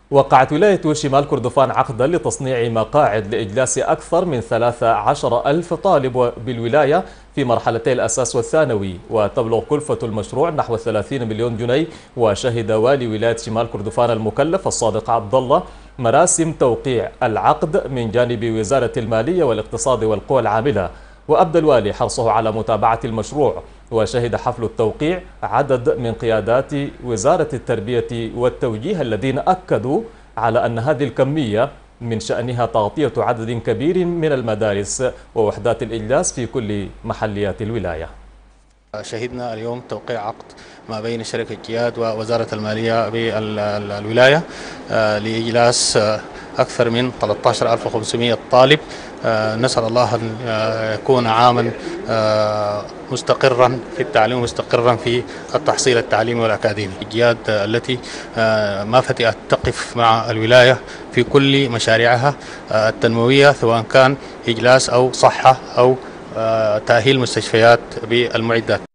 وقعت ولاية شمال كردفان عقدا لتصنيع مقاعد لإجلاس أكثر من 13,000 طالب بالولاية في مرحلتي الأساس والثانوي، وتبلغ كلفة المشروع نحو 30 مليون جنيه. وشهد والي ولاية شمال كردفان المكلف الصادق عبد الله مراسم توقيع العقد من جانب وزارة المالية والاقتصاد والقوى العاملة، وأبدى الوالي حرصه على متابعة المشروع. وشهد حفل التوقيع عدد من قيادات وزارة التربية والتوجيه الذين أكدوا على أن هذه الكمية من شأنها تغطية عدد كبير من المدارس ووحدات الإجلاس في كل محليات الولاية. شهدنا اليوم توقيع عقد ما بين شركة جياد ووزارة المالية بالولاية لإجلاس أكثر من 13,500 طالب. نسأل الله أن يكون عاما مستقرا في التعليم ومستقرا في التحصيل التعليمي والأكاديمي. جياد التي ما فتئت تقف مع الولاية في كل مشاريعها التنموية، سواء كان إجلاس أو صحة أو تأهيل مستشفيات بالمعدات.